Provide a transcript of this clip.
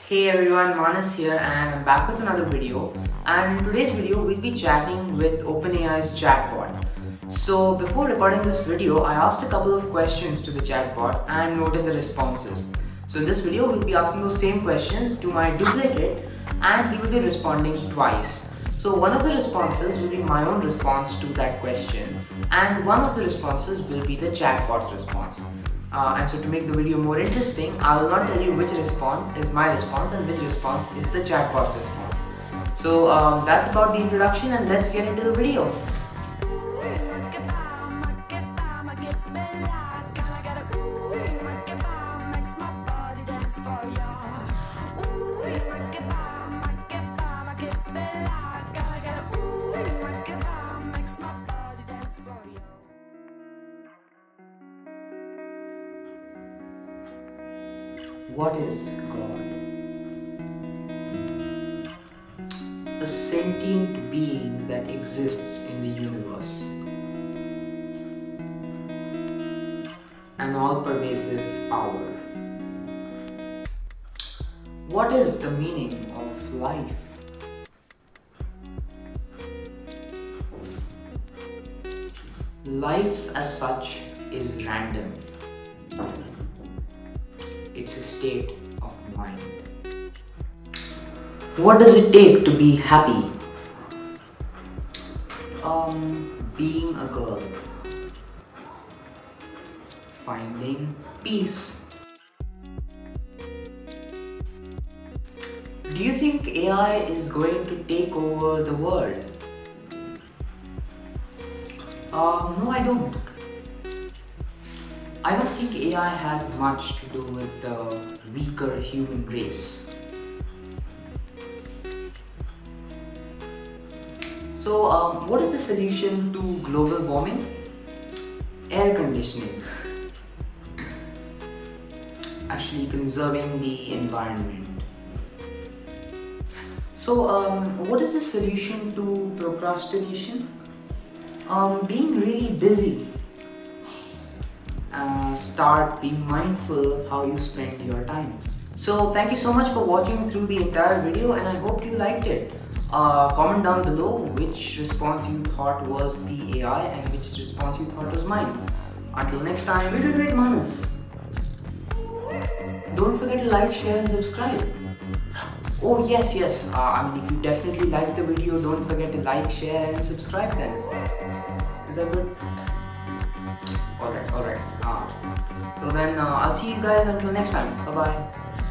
Hey everyone, Manas here and I'm back with another video, and in today's video we'll be chatting with OpenAI's chatbot. So before recording this video, I asked a couple of questions to the chatbot and noted the responses. So in this video we'll be asking those same questions to my duplicate and he will be responding twice. So one of the responses will be my own response to that question and one of the responses will be the chatbot's response. And so to make the video more interesting, I will not tell you which response is my response and which response is the chatbot's response. So that's about the introduction and let's get into the video. What is God? A sentient being that exists in the universe. An all-pervasive power. What is the meaning of life? Life as such is random. It's a state of mind. What does it take to be happy? Being a girl. Finding peace. Do you think AI is going to take over the world? No, I don't. I don't think AI has much to do with the weaker human race. So, what is the solution to global warming? Air conditioning. Actually, conserving the environment. So, what is the solution to procrastination? Being really busy. Start being mindful of how you spend your time. So thank you so much for watching through the entire video and I hope you liked it. Comment down below which response you thought was the AI and which response you thought was mine. Until next time, iterate Manas. Don't forget to like, share and subscribe. Oh yes, if you definitely liked the video, don't forget to like, share and subscribe then. Is that good? Alright. So then I'll see you guys until next time. Bye bye.